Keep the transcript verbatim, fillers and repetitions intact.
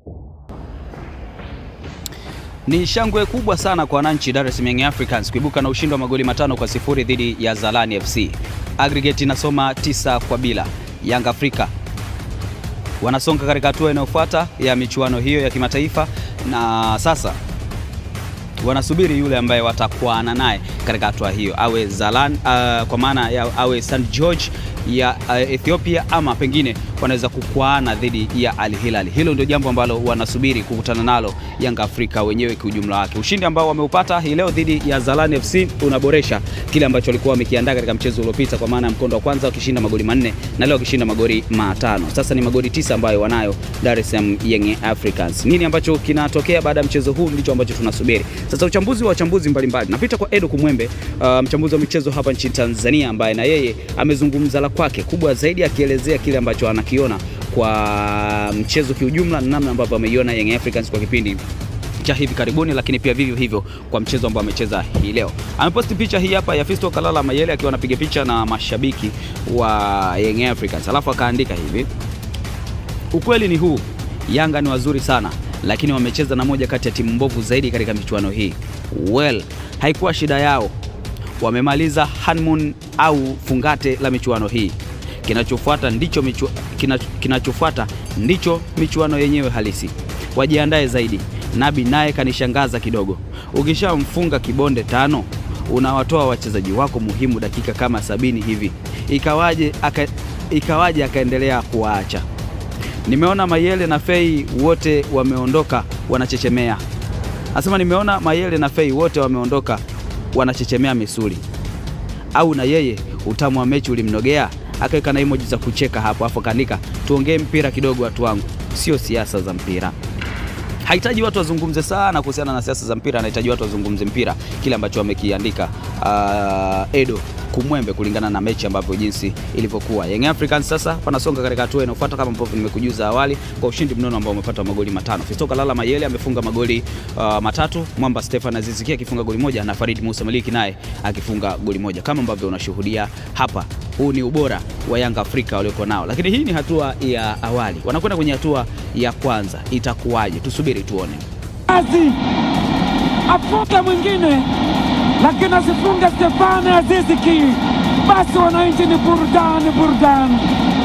Ni shangwe kubwa sana kwa wananchi Dar es Salaam Young Africans kuibuka na ushindi wa magoli matano kwa sifuri dhidi ya Zalani F C. Aggregate inasoma tisa kwa bila. Young Africa wanasonga katika hatua inayofuata ya michuano hiyo ya kimataifa, na sasa wanasubiri yule ambaye watakuana naye katika hatua hiyo, awe Zalan uh, kwa maana ya awe Saint George ya uh, Ethiopia, ama pengine wanaweza kukuana dhidi ya Al Hilal. Hilo ndio jambo ambalo wanasubiri kukutana nalo Young Africa wenyewe kwa ujumla wake. Ushindi ambao wameupata hii leo dhidi ya Zalani F C unaboresha kile ambacho walikuwa wamekiandaa katika mchezo uliopita, kwa maana mkondo wa kwanza wakishinda magoli manne na leo wakishinda magoli matano. Sasa ni magoli tisa ambayo wanayo Dar es Salaam Young Africans. Nini ambacho kinatokea baada ya mchezo huu ndicho ambacho tunasubiri. Sasa uchambuzi wa wachambuzi mbalimbali. Napita kwa Edo KUMWEMBE, uh, mchambuzi wa michezo hapa nchini Tanzania, ambaye na yeye amezungumza la kwake kubwa zaidi, akielezea kile ambacho anakiona kwa mchezo kiujumla na namna ambavyo ameiona Young Africans kwa kipindi cha hivi karibuni, lakini pia vivyo hivyo kwa mchezo ambao amecheza hii leo. Ameposti picha hii hapa ya Fisto Kalala Mayele akiwa anapiga picha na mashabiki wa Young Africans, alafu akaandika hivi: ukweli ni huu, Yanga ni wazuri sana, lakini wamecheza na moja kati ya timu mbovu zaidi katika michuano hii. Well, haikuwa shida yao, wamemaliza honeymoon au fungate la michuano hii. Kinachofuata ndicho michu, kinach, kinachofuata ndicho michuano yenyewe halisi. Wajiandae zaidi. Nabi naye kanishangaza kidogo. Ukishamfunga kibonde tano, unawatoa wachezaji wako muhimu dakika kama sabini hivi. Ikawaje aka, ikawaje akaendelea kuwaacha. Nimeona Mayele na Fei wote wameondoka wanachechemea. Anasema nimeona Mayele na Fei wote wameondoka wanachechemea misuli. Au na yeye utamu wa mechi ulimnogea? Akaweka na emoji za kucheka hapo, afu kaandika tuongee mpira kidogo watu wangu, sio siasa za mpira. Haitaji watu wazungumze sana kuhusiana na siasa za mpira, anahitaji watu wazungumze mpira, kile ambacho wamekiandika uh, Edo KUMWEMBE kulingana na mechi ambavyo jinsi ilivyokuwa. Young Africans sasa wanasonga katika hatua inayofuata kama ambavyo nimekujuza awali kwa ushindi mnono ambao umepata magoli matano. Fisto Kalala Mayele amefunga magoli uh, matatu, Mwamba Stefan Aziziki akifunga goli moja na Farid Musa Maliki naye akifunga goli moja. Kama ambavyo unashuhudia hapa, huu ni ubora wa Young Africa waliokuwa nao. Lakini hii ni hatua ya awali. Wanakwenda kwenye hatua ya kwanza. Itakuwaje? Tusubiri tuone. Azi afunga mwingine, lakini asifunga Stefan Aziziki. Basi wananchi ni burudani burudani.